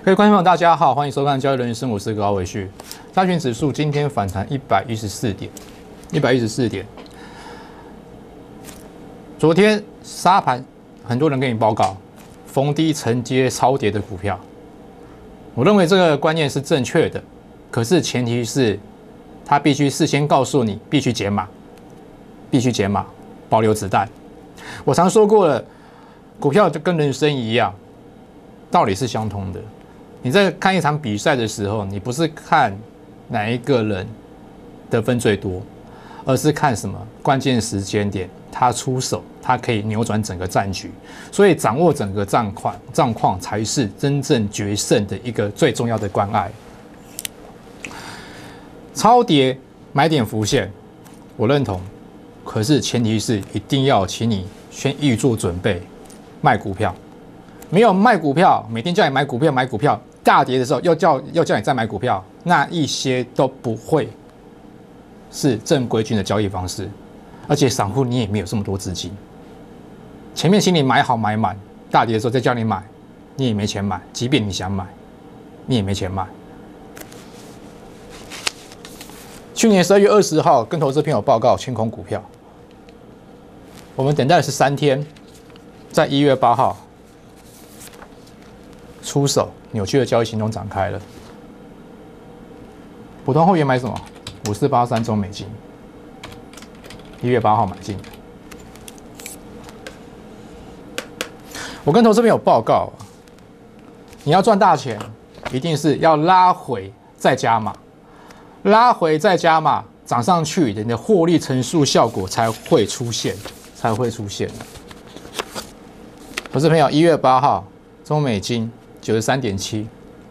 各位观众朋友，大家好，欢迎收看《交易人生》，我是高伟旭。加权指数今天反弹114点。昨天沙盘，很多人跟你报告逢低承接超跌的股票，我认为这个观念是正确的，可是前提是他必须事先告诉你，必须减码，保留子弹。我常说过了，股票就跟人生一样，道理是相通的。你在看一场比赛的时候，你不是看哪一个人得分最多，而是看什么关键时间点他出手，他可以扭转整个战局。所以掌握整个状况才是真正决胜的一个最重要的关爱。超跌买点浮现，我认同，可是前提是一定要请你先预做准备，卖股票。没有卖股票，每天叫你买股票，大跌的时候又叫你再买股票，那一些都不会是正规军的交易方式，而且散户你也没有这么多资金，前面请你买好买满，大跌的时候再叫你买，你也没钱买，即便你想买，你也没钱买。去年12月20号跟投资朋友报告清空股票，我们等待的是3天，在1月8号。出手扭曲的交易行动展开了。普通会员买什么？5483中美金，1月8号买进。我跟投资朋友报告，你要赚大钱，一定是要拉回再加码，涨上去，你的获利乘数效果才会出现。投资朋友，1月8号中美金。93.7，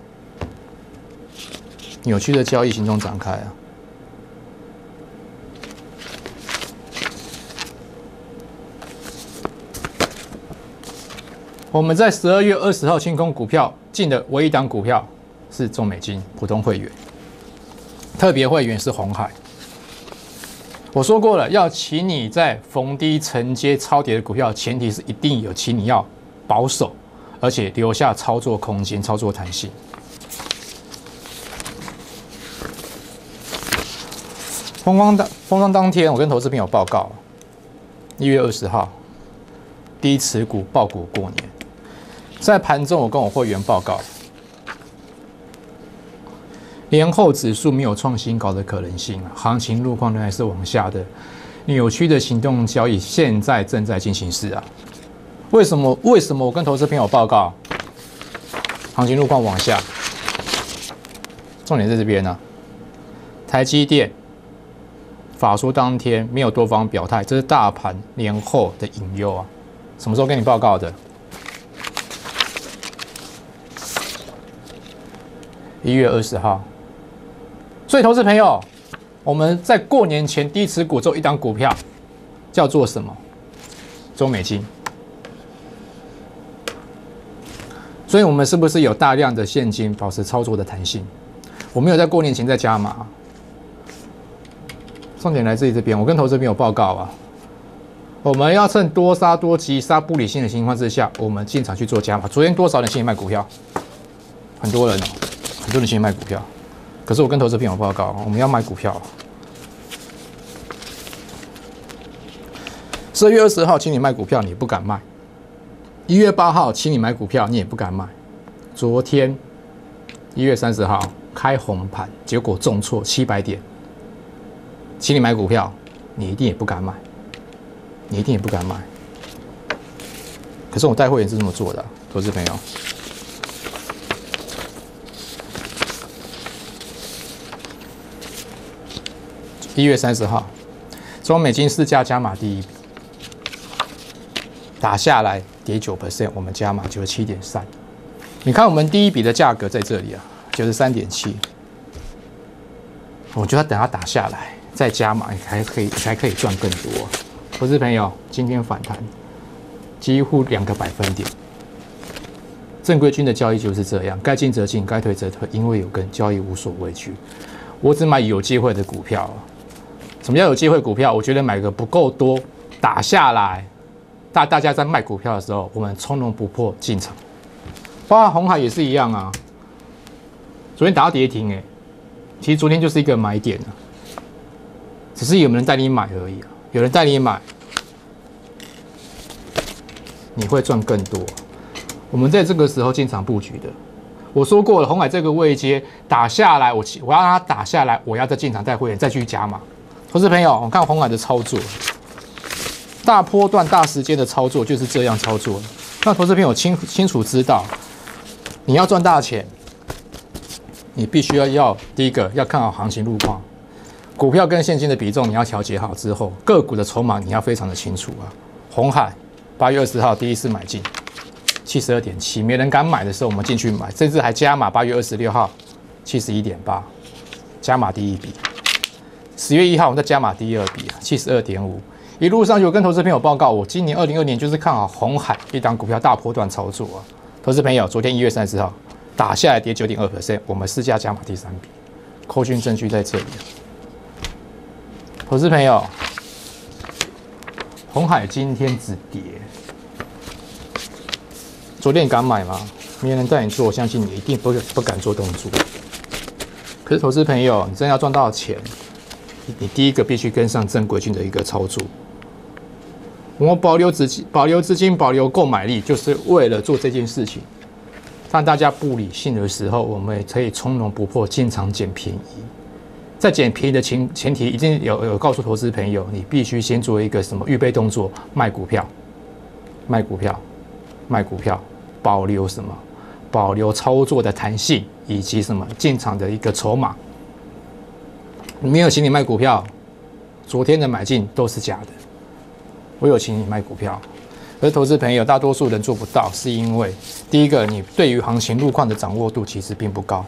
扭曲的交易行动展开啊！我们在12月20号清空股票进的唯一档股票是中美金普通会员，特别会员是鸿海。我说过了，要请你在逢低承接超跌的股票，前提是一定有请你要保守。而且留下操作空间、操作弹性。封关当天，我跟投资朋友报告，1月20号，低持股抱股过年。在盘中，我跟我会员报告，年后指数没有创新高的可能性，行情路况仍然是往下的，扭曲的行动交易现在正在进行式啊。为什么我跟投资朋友报告，行情路况往下？重点在这边呢。台积电法说当天没有多方表态，这是大盘年后的隐忧啊。什么时候跟你报告的？1月20号。所以投资朋友，我们在过年前低持股做一档股票，叫做什么？中美金。所以我们是不是有大量的现金保持操作的弹性？我没有在过年前再加码。重点来自于这边，我跟投资朋友报告啊，我们要趁多杀多急杀不理性的情况之下，我们进场去做加码。昨天多少人先卖股票？很多人先卖股票。可是我跟投资朋友报告，我们要卖股票。12月20号，请你卖股票，你不敢卖。1月8号，请你买股票，你也不敢买。昨天1月30号开红盘，结果重挫700点，请你买股票，你一定也不敢买，可是我带会员是这么做的啊，投资朋友。1月30号，中美金4家加码第一笔，打下来。跌9%，我们加码97.3。你看我们第一笔的价格在这里啊，93.7。我觉得等它打下来再加码，你才可以赚更多。投资朋友，今天反弹几乎2个百分点。正规军的交易就是这样，该进则进，该退则退，因为有跟交易无所畏惧。我只买有机会的股票。什么叫有机会股票？我觉得买个不够多，打下来。大家在卖股票的时候，我们从容不迫进场，包括鸿海也是一样啊。 昨天打到跌停其实昨天就是一个买点只是有没有人带你买而已有人带你买，你会赚更多。我们在这个时候进场布局的，我说过了，鸿海这个位阶打下来，我要让它打下来，我要再进场带会员再去加码。投资朋友，我看鸿海的操作，大波段大时间的操作就是这样操作。那投资朋友清楚知道，你要赚大钱，你必须要第一个要看好行情路况，股票跟现金的比重你要调节好之后，个股的筹码你要非常的清楚鸿海8月20号第一次买进72.7，没人敢买的时候我们进去买，甚至还加码8月26号71.8，加码第一笔。10月1号我们再加码第二笔72.5。一路上就跟投资朋友报告，我今年2022年就是看好鸿海一档股票大波段操作投资朋友，昨天1月30号打下来跌9.2%，我们市价加码第三笔，扣讯证据在这里投资朋友，鸿海今天止跌，昨天你敢买吗？没人带你做，我相信你一定不敢做动作。可是投资朋友，你真要赚到钱，你第一个必须跟上正规军的一个操作。我们保留资金、保留购买力，就是为了做这件事情。当大家不理性的时候，我们也可以从容不迫进场捡便宜。在捡便宜的前提，一定有告诉投资朋友，你必须先做一个什么预备动作，卖股票，保留什么？保留操作的弹性，以及什么进场的一个筹码。没有请你卖股票，昨天的买进都是假的。我有请你卖股票，而投资朋友大多数人做不到，是因为第一个，你对于行情路况的掌握度其实并不高。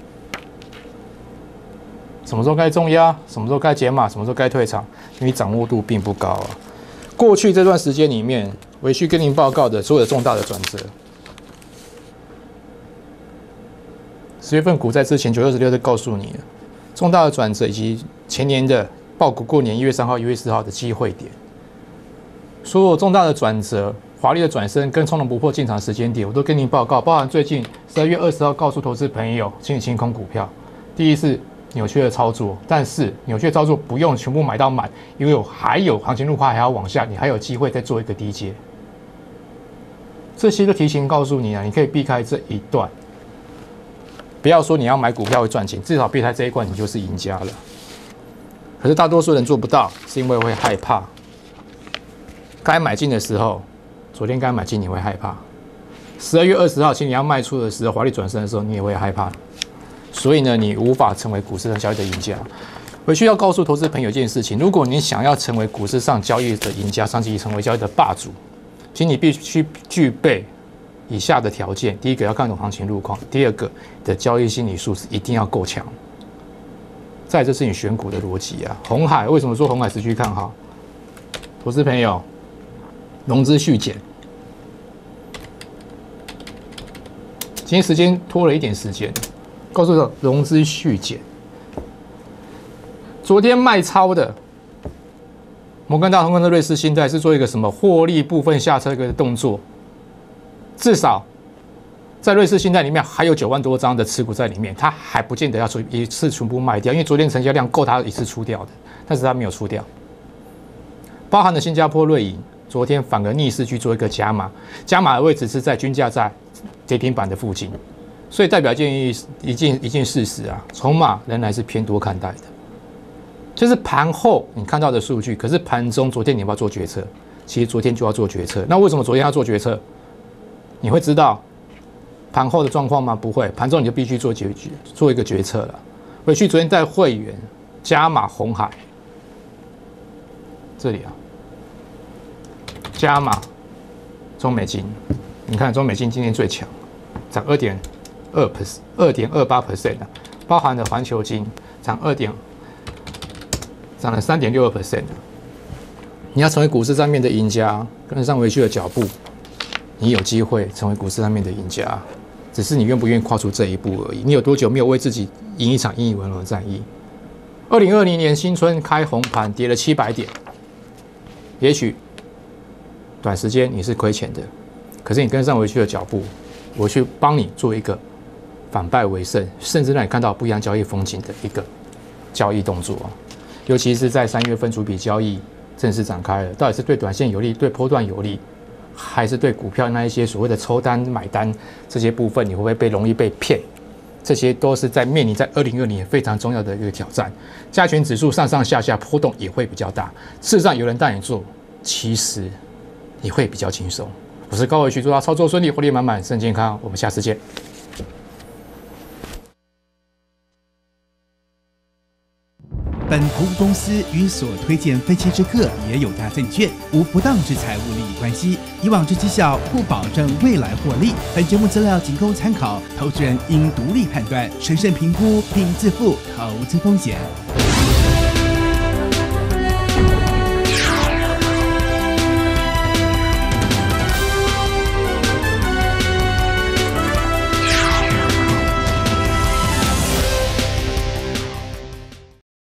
什么时候该重压，什么时候该减码，什么时候该退场，因为掌握度并不高过去这段时间里面，我去跟您报告的所有的重大的转折，10月份股债之前9月26就告诉你了，重大的转折以及前年的爆股过年1月3号、1月4号的机会点，所有重大的转折、华丽的转身跟从容不迫进场时间点，我都跟您报告，包含最近12月20号告诉投资朋友，请你清空股票。第一是扭曲的操作，但是扭曲的操作不用全部买到满，因为还有行情路况还要往下，你还有机会再做一个低阶。这些个提醒告诉你你可以避开这一段。不要说你要买股票会赚钱，至少避开这一关，你就是赢家了。可是大多数人做不到，是因为会害怕。该买进的时候，昨天该买进你会害怕；12月20号，请你要卖出的时候，华丽转身的时候，你也会害怕。所以呢，你无法成为股市上交易的赢家。回去要告诉投资朋友一件事情：如果你想要成为股市上交易的赢家，甚至成为交易的霸主，请你必须具备以下的条件：第一个要看懂行情路况；第二个的交易心理素质一定要够强。再来，这是你选股的逻辑鸿海为什么说鸿海持续看好？投资朋友，融资续减，今天时间拖了一点时间。告诉我，融资续减。昨天卖超的摩根大通跟瑞士信贷是做一个什么获利部分下车的动作？至少在瑞士信贷里面还有9万多张的持股在里面，它还不见得要一次全部卖掉，因为昨天成交量够它一次出掉的，但是它没有出掉。包含了新加坡瑞银，昨天反而逆势去做一个加码，加码的位置是在均价在跌停板的附近。所以代表一件事实筹码仍然是偏多看待的，就是盘后你看到的数据，可是盘中昨天你要不要做决策？其实昨天就要做决策。那为什么昨天要做决策？你会知道盘后的状况吗？不会，盘中你就必须做一个决策了。回去昨天带会员加码鸿海，这里加码中美金，你看中美金今天最强，涨2.28%，包含了环球金涨了3.62%。你要成为股市上面的赢家，跟上回去的脚步，你有机会成为股市上面的赢家，只是你愿不愿意跨出这一步而已。你有多久没有为自己赢一场英语文而战役？2020年新春开红盘，跌了700点，也许短时间你是亏钱的，可是你跟上回去的脚步，我去帮你做一个反败为胜，甚至让你看到不一样交易风景的一个交易动作啊。尤其是在3月份主笔交易正式展开了，到底是对短线有利、对波段有利，还是对股票那一些所谓的抽单、买单这些部分，你会不会容易被骗？这些都是在面临在2020年非常重要的一个挑战。加权指数上上下下波动也会比较大，事实上有人带你做，其实你会比较轻松。我是高伟旭，祝大家操作顺利，获利满满，身健康。我们下次见。 本投顾公司与所推荐分析之个别有价证券无不当之财务利益关系，以往之绩效不保证未来获利。本节目资料仅供参考，投资人应独立判断、审慎评估并自负投资风险。